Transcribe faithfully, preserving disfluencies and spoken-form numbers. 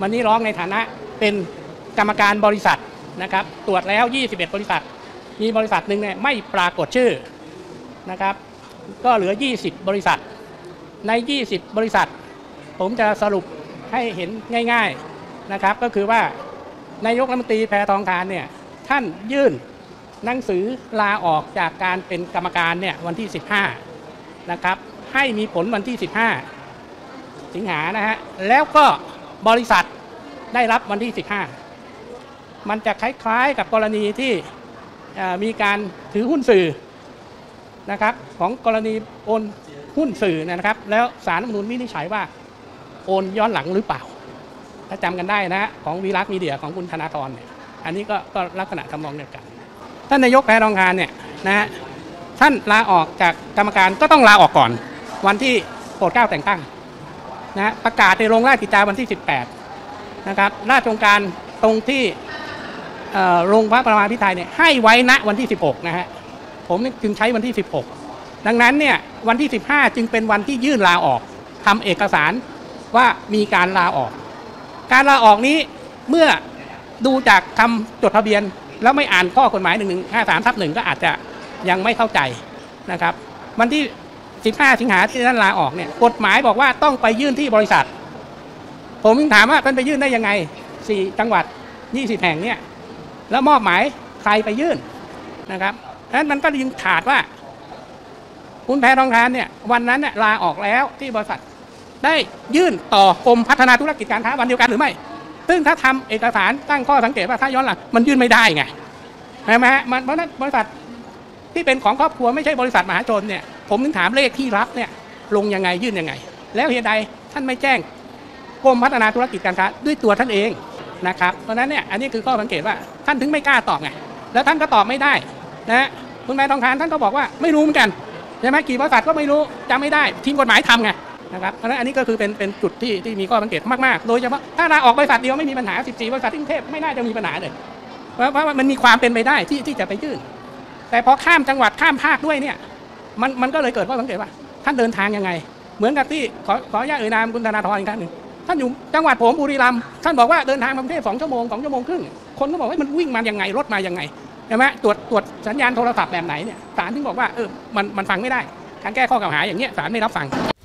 วันนี้ร้องในฐานะเป็นกรรมการบริษัทนะครับตรวจแล้วยี่สิบเอ็ดบริษัทมีบริษัทหนึ่งเนี่ยไม่ปรากฏชื่อนะครับก็เหลือยี่สิบบริษัทในยี่สิบบริษัทผมจะสรุปให้เห็นง่ายๆนะครับก็คือว่านายกรัฐมนตรีแพทองธารเนี่ยท่านยื่นหนังสือลาออกจากการเป็นกรรมการเนี่ยวันที่สิบห้านะครับให้มีผลวันที่สิบห้าสิงหานะฮะแล้วก็บริษัทได้รับวันที่สิบห้ามันจะคล้ายๆกับกรณีที่มีการถือหุ้นสื่อนะครับของกรณีโอนหุ้นสื่อนะครับแล้วศาลรัฐธรรมนูญวินิจฉัยว่าโอนย้อนหลังหรือเปล่าถ้าจำกันได้นะของวีรักมีเดียของคุณธนาธรเนี่ยอันนี้ก็ก็ลักษณะทำนองเดียวกันท่านนายกแพทองธารเนี่ยนะฮะท่านลาออกจากกรรมการก็ต้องลาออกก่อนวันที่โปรดเกล้าแต่งตั้งนะประกาศในโรงราชกิจจาวันที่สิบแปดนะครับราชองค์การตรงที่โรงพระประมาพิไทยเนี่ยให้ไว้ณวันที่สิบหกนะฮะผมจึงใช้วันที่สิบหกดังนั้นเนี่ยวันที่สิบห้าจึงเป็นวันที่ยื่นลาออกทำเอกสารว่ามีการลาออกการลาออกนี้เมื่อดูจากคำจดทะเบียนแล้วไม่อ่านข้อกฎหมายหนึ่งหนึ่งห้าสามทับหนึ่งก็อาจจะยังไม่เข้าใจนะครับวันที่สิบห้าสิงหาที่ท่านลาออกเนี่ยกฎหมายบอกว่าต้องไปยื่นที่บริษัทผมถามว่าท่านไปยื่นได้ยังไงสี่จังหวัดยี่สิบแห่งเนี่ยแล้วมอบหมายใครไปยื่นนะครับดังนั้นมันก็ยังขาดว่าคุณแพทองธารเนี่ยวันนั้นเนี่ยลาออกแล้วที่บริษัทได้ยื่นต่อกรมพัฒนาธุรกิจการค้าวันเดียวกันหรือไม่ซึ่งถ้าทำเอกสารตั้งข้อสังเกตว่าถ้าย้อนหลังมันยื่นไม่ได้ไงใช่ไหมฮะมันเพราะนั้นบริษัทที่เป็นของครอบครัวไม่ใช่บริษัทมหาชนเนี่ยผมถึงถามเลขที่รับเนี่ยลงยังไงยื่นยังไงแล้วเหตุใดท่านไม่แจ้งกรมพัฒนาธุรกิจการค้าด้วยตัวท่านเองนะครับเพราะนั้นเนี่ยอันนี้คือข้อสังเกตว่าท่านถึงไม่กล้าตอบไงแล้วท่านก็ตอบไม่ได้นะคุณแพทองธารท่านก็บอกว่าไม่รู้เหมือนกันใช่ไหมกี่บริษัทก็ไม่รู้จำไม่ได้ทีมกฎหมายทำไงนะครับเพราะฉะนั้นอันนี้ก็คือเป็นเป็นจุดที่ที่มีข้อสังเกตมากๆโดยเฉพาะถ้าลาออกบริษัทเดียวไม่มีปัญหาสิบสี่บริษัทที่กรุงเทพไม่น่าจะมีปัญหาเลยเพราะเพราะว่ามันมีความเป็นไปได้ที่ที่จะไปยื่นแต่พอข้ามจังหวัดข้ามภาคด้วยเนี่ยมันมันก็เลยเกิดข้อสังเกตว่าท่านเดินทางยังไงเหมือนกับที่ขอขออนุญาตเอ่ยนามคุณธนาธรอีกครั้งหนึ่งท่านอยู่จังหวัดผมบุรีรัมย์ท่านบอกว่าเดินทางมากรุงเทพสองชั่วโมงสองชั่วโมงครึ่งคนก็บอกว่ามันวิ่งมายังไงรถมายังไงใช่ไหมตรวจตรวจสัญญาณโทรศัพท์แบบไหนเนี่ยศาลถึงบอกว่าเออมันมันฟังไม่ได้การแก้ข้อกล่าวหาอย่างเงี้ยศาลไม่รับฟัง